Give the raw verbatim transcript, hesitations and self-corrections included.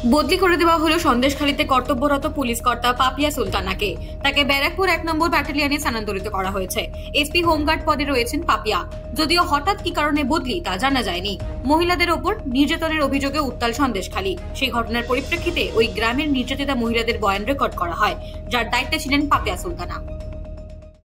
বদলি করে দেওয়া হলো সন্দেশখালীতে কর্তব্যরত পুলিশ কর্তা পাপিয়া সুলতানাকে। তাকে ব্যারাকপুর এক নম্বর ব্যাটালিয়নে স্থানান্তরিত করা হয়েছে। এসপি হোমগার্ড পদে রয়েছেন পাপিয়া। যদিও হঠাৎ কি কারণে বদলি তা জানা যায়নি। মহিলাদের ওপর নির্যাতনের অভিযোগে উত্তাল সন্দেশখালী। সেই ঘটনার পরিপ্রেক্ষিতে ওই গ্রামের নির্যাতিতা মহিলাদের বয়ান রেকর্ড করা হয়, যার দায়িত্বে ছিলেন পাপিয়া সুলতানা।